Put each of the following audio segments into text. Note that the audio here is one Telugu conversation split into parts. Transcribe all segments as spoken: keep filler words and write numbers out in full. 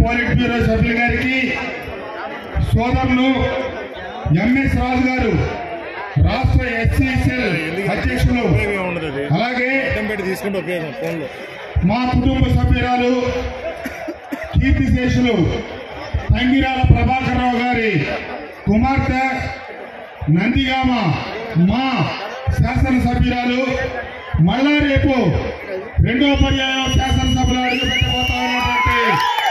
పోలిట్ బ్యూరో సభ్యుల గారికి, సోదరులు ఎంఎస్ రాజు గారు రాష్ట్ర ఎస్సీ సెల్ అధ్యక్షులు, అలాగే మా కుటుంబ సభ్యురాలు కీర్తిశేషులు తంగిరాల ప్రభాకర్ రావు గారి కుమార్తె నందిగామ మా శాసనసభ్యురాలు, మళ్ళా రేపు రెండో పర్యాయం శాసనసభలో అడుగుపెట్టబోతా ఉన్నటువంటి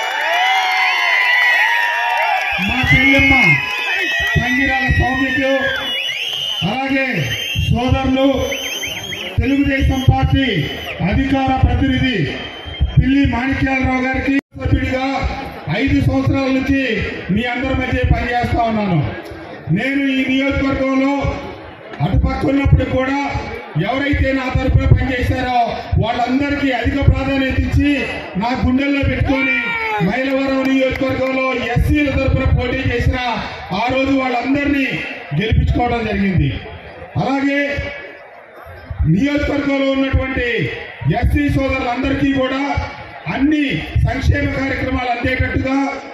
మా చెల్లెమ్మ తంగిరాల సౌమ్యకు, అలాగే సోదరులు తెలుగుదేశం పార్టీ అధికార ప్రతినిధి పిల్లి మాణిక్యాలరావు గారికి సభ్యుడిగా ఐదు సంవత్సరాల నుంచి మీ అందరి మధ్య పనిచేస్తా ఉన్నాను. నేను ఈ నియోజకవర్గంలో అటుపక్క ఉన్నప్పుడు కూడా ఎవరైతే నా తరఫున పనిచేశారో వాళ్ళందరికీ అధిక ప్రాధాన్యత ఇచ్చి నా గుండెల్లో పెట్టుకొని మైలవరం నియోజకవర్గంలో ఎస్సీల తరఫున పోటీ చేసిన ఆ రోజు వాళ్ళందరినీ గెలిపించుకోవడం జరిగింది. అలాగే నియోజకవర్గంలో ఉన్నటువంటి ఎస్సీ సోదరులందరికీ కూడా అన్ని సంక్షేమ కార్యక్రమాలు అందేటట్టుగా,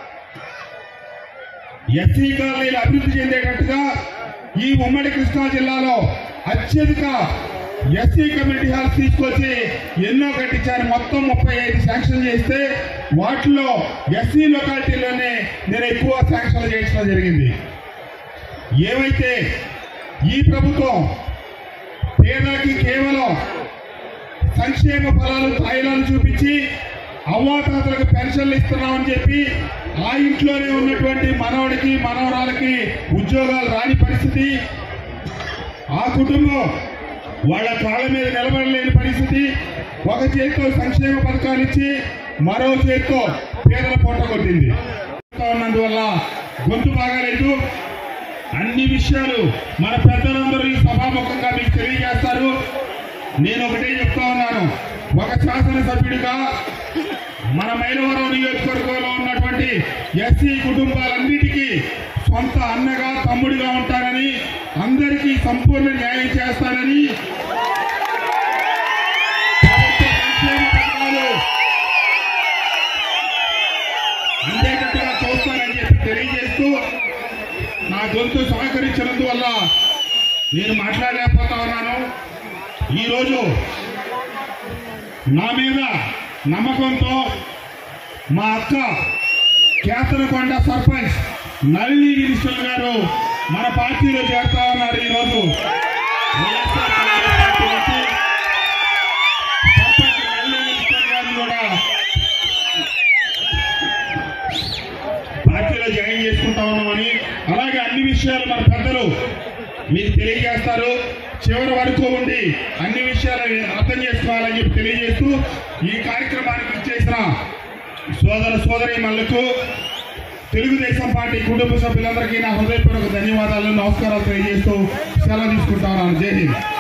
ఎస్సీ కాలనీలు అభివృద్ధి చెందేటట్టుగా ఈ ఉమ్మడి కృష్ణా జిల్లాలో అత్యధిక ఎస్సీ కమ్యూనిటీ హాల్స్ తీసుకొచ్చి ఎన్నో కట్టించారు. మొత్తం ముప్పై ఐదు శాంక్షన్ చేస్తే వాటిలో ఎస్సీ లొకాలిటీలోనే నేను ఎక్కువ శాంక్షన్ చేయించడం జరిగింది. ఏవైతే ఈ ప్రభుత్వం పేదలకి కేవలం సంక్షేమ ఫలాలు తాయిలాలు చూపించి అవ్వాతాతలకు పెన్షన్లు ఇస్తున్నామని చెప్పి ఆ ఇంట్లోనే ఉన్నటువంటి మనవడికి మనవరాలకి ఉద్యోగాలు రాని పరిస్థితి, ఆ కుటుంబం వాళ్ళ కాళ్ళ మీద నిలబడలేని పరిస్థితి, ఒక చేతితో సంక్షేమ పథకాలు ఇచ్చి మరో చేతితో పేదల పొట్ట కొట్టింది. ఉన్నందువల్ల గొంతు బాగాలేదు. అన్ని విషయాలు మన పెద్దలందరూ ఈ సభాముఖంగా మీకు తెలియజేస్తారు. నేను ఒకటే చెప్తా ఉన్నాను, ఒక శాసనసభ్యుడిగా మన మైలవరం నియోజకవర్గంలో ఉన్నటువంటి ఎస్సీ కుటుంబాలన్నిటికీ సొంత అన్నగా తమ్ముడిగా ఉంటానని, అందరికీ సంపూర్ణ న్యాయం చేస్తానని, అందేటట్టుగా చూస్తానని చెప్పి తెలియజేస్తూ నా గొంతు సహకరించినందువల్ల నేను మాట్లాడలేకపోతా ఉన్నాను. ఈరోజు నా మీద నమ్మకంతో మా అక్క కేతనకొండ సర్పంచ్ నళిని గిరీశ్వర్ గారు మన పార్టీలో చేరుతా ఉన్నారు. ఈరోజు సర్పంచ్ నళిని గిరీశ్వర్ గారు కూడా పార్టీలో జాయిన్ చేసుకుంటా ఉన్నామని, అలాగే అన్ని విషయాలు మన పెద్దలు మీకు తెలియజేస్తారు. చివరి వరకు ఉండి అన్ని విషయాలు అర్థం చేసుకోవాలని చెప్పి తెలియజేస్తూ ఈ కార్యక్రమానికి చేసిన సోదర సోదరీమణులకు, తెలుగుదేశం పార్టీ కుటుంబ సభ్యులందరికీ నా హృదయపూర్వక ధన్యవాదాలు, నమస్కారాలు తెలియజేస్తూ సెలవు తీసుకుంటా ఉన్నాను. జై హింద్.